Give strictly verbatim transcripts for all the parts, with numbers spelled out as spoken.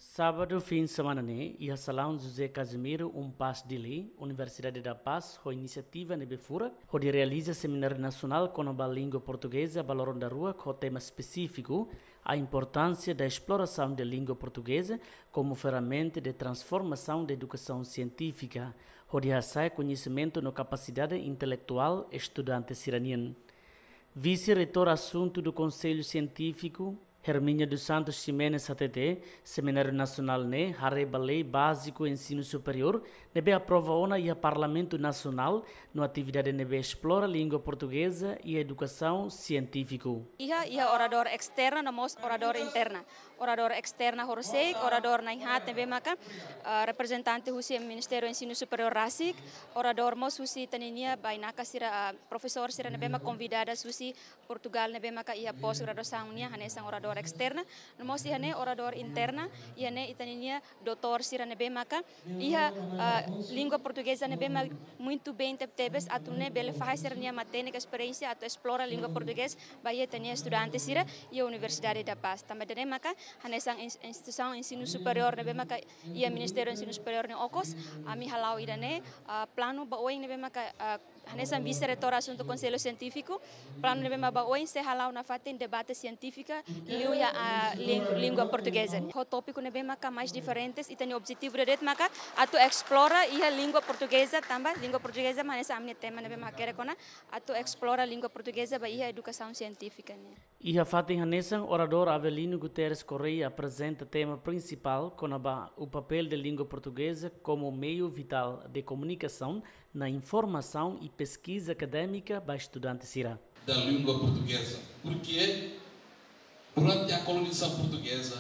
Sábado, fim de semana, né? E a Salão José Casimiro, um Paz de Lei, Universidade da Paz, a iniciativa Nebefura, onde realiza seminário nacional com a língua portuguesa, Balorão da Rua, com o tema específico, a importância da exploração da língua portuguesa como ferramenta de transformação da educação científica, onde sai conhecimento na capacidade intelectual estudante siraniano. Vice-reitor assunto do Conselho Científico, Hermínia dos Santos Ximenes A T T, Seminário Nacional né, Hareba Lei Básico Ensino Superior, nebe aprova ona e a Parlamento Nacional no atividade nebe explora a língua portuguesa e a educação científica. Iha iha orador externa namos orador interna. Orador externa horsek, orador naihat nebe maka uh, representante husi Ministério Ensino Superior Rasik, orador mos husi taninia bainaka sira uh, professor sira nebe maka convidada husi Portugal nebe maka iha pós-graduação nia hanesang orador externa, namos iha ne orador interna, iha ne itaninia doutor sira nebe maka iha uh, língua portuguesa nebe maka muito bem tebes atune bele faz sira nia matene experiência atu explora língua portuguesa baia tania estudante sira e a Universidade da Paz. Também dene maka hanesang instituição ensino superior nebe maka ia Ministério Ensino Superior ne okos ami halau idane uh, plano baoing nebe maka uh, hanesang vice-reitor assunto Conselho Científico plano nebe maka baoing se halau na fatin debate científica liu ya uh, língua, língua portuguesa. O tópico nebe maka mais diferentes e tem objetivo de maka atu explora ia língua portuguesa também língua portuguesa mas amne tema nebe maka kere kona atu explora língua portuguesa ba ia educação científica ne. E a fatin hanesang orador Avelino Guterres Correia apresenta tema principal com o papel da língua portuguesa como meio vital de comunicação na informação e pesquisa acadêmica para estudantes sira. Da língua portuguesa, porque durante a colonização portuguesa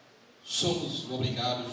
somos obrigados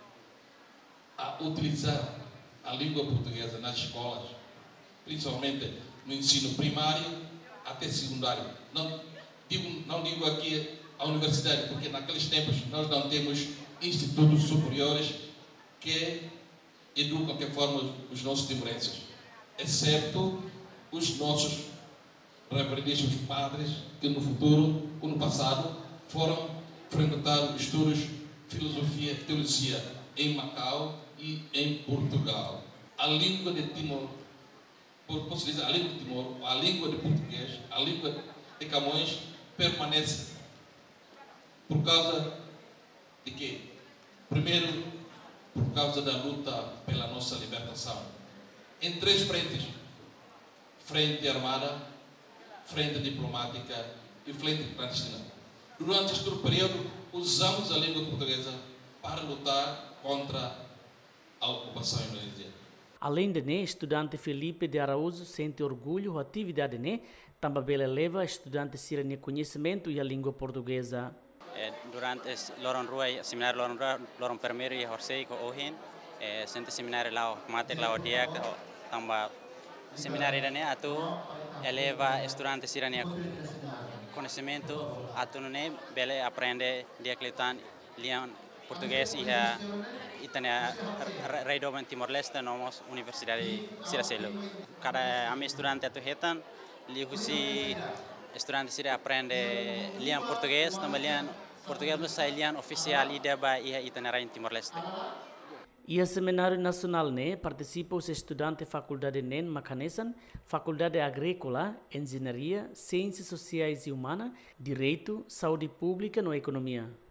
a utilizar a língua portuguesa nas escolas, principalmente no ensino primário até secundário. Não digo, não digo aqui a universidade, porque naqueles tempos nós não temos institutos superiores que educam, que formam os nossos timorenses, exceto os nossos reverendíssimos padres que no futuro, ou no passado, foram frequentar estudos de filosofia e teologia em Macau e em Portugal. A língua de Timor, posso dizer, a língua de Timor, a língua de português, a língua de Camões permanece por causa de quê? Primeiro, por causa da luta pela nossa libertação. Em três frentes: frente armada, frente diplomática e frente clandestina. Durante este período, usamos a língua portuguesa para lutar contra a ocupação indonésia. Além de né, estudante Felipe de Araújo sente orgulho da atividade né, também leva estudante sirene conhecimento e a língua portuguesa. Durante Lorong Rua, seminário Lorong Rua, Lorong Primeiro e Horsei com Ohin, sente seminário lá, mater lá o dia, também seminário da né, atu eleva estudante sirene conhecimento, atu né, bele aprende diacletan lian português e a itania reido em Timor-Leste nomos Universidade Siracelo. Cada ami estudante atu hetan li husi estudante sira aprende lian português, também lian português no sai lian oficial e deba e itania em Timor-Leste. E a Seminário Nacional né participa os estudantes da Faculdade N E N Macanesan, Faculdade Agrícola, Engenharia, Ciências Sociais e Humanas, Direito, Saúde Pública e Economia.